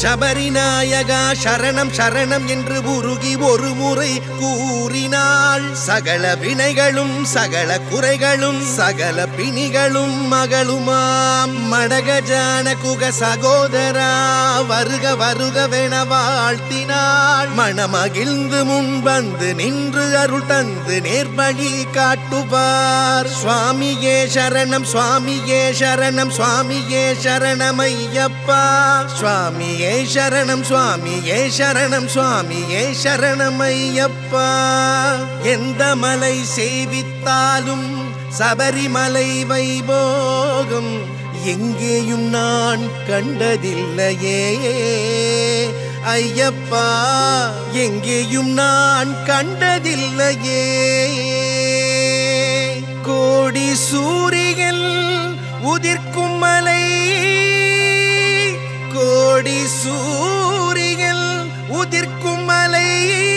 சபரிநாயகா சரணம் சரணம் என்று உருகி ஒரு முறை கூறினாள். சகல வினைகளும் சகல குறைகளும் சகல பிணிகளும் மகளுமாம். மடகஜான குக சகோதரா வருக வருகவென வாழ்த்தினாள். மனமகிழ்ந்து முன் வந்து நின்று அருள் தந்து நேர்வழி காட்டுவார். சுவாமியே சரணம் சுவாமியே சரணம் சுவாமியே சரணமையப்பா. சுவாமியே சரணம் சுவாமியே சரணம் சுவாமியே சரணமையப்பா. எந்த மலை சேவித்தாலும் சபரிமலை வைபோகம் எங்கேயும் நான் கண்டதில்லையே ஐயப்பா, எங்கேயும் நான் கண்டதில்லையே. கோடி சூரியன் உதிர்க்கும் மலை, கோடி சூரியன் உதிர்க்கும் மலை,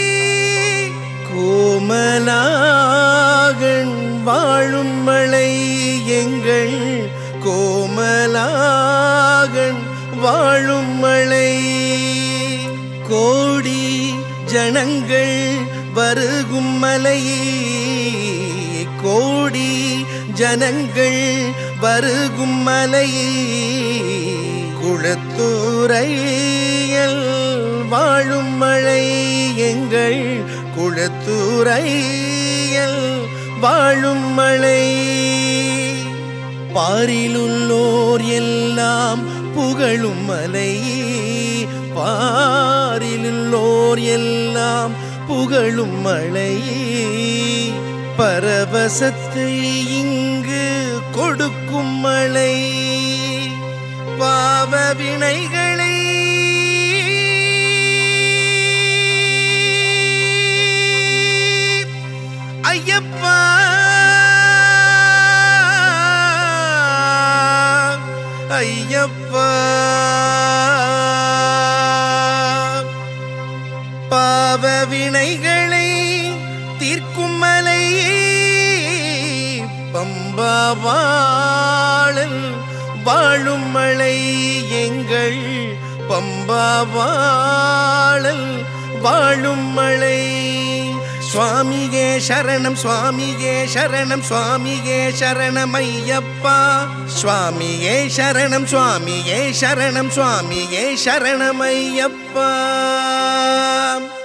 கோமலாகன் வாழும் மலை எங்கள் கோமலாகன் வாழும் மலை. கோடி ஜனங்கள் வருகும் மலை, கோடி ஜனங்கள் வருகும் மலை, குளத்தூரையில் வாழும் மலை எங்கள் குளத்தூரையில் வாழும் மலை. பாரிலுள்ளோர் எல்லாம் புகழும் மலை, பாரிலுள்ளோர் எல்லாம் புகழும் மலை. பரவசத்தை இங்கு கொடுக்கும் மலை, பாவ வினைகளை ஐயப்பா ஐயப்பா, பாவ வினைகளை தீர்க்கும் மலை, பம்பாவாளல் வாழும் மலை எங்கள் பம்பாவாளல் வாழும் மலை. சுவாமியே சரணம் சுவாமியே சரணம் சுவாமியே சரணமையப்பா. சுவாமியே சரணம் சுவாமியே சரணம் சுவாமியே சரணமையப்பா.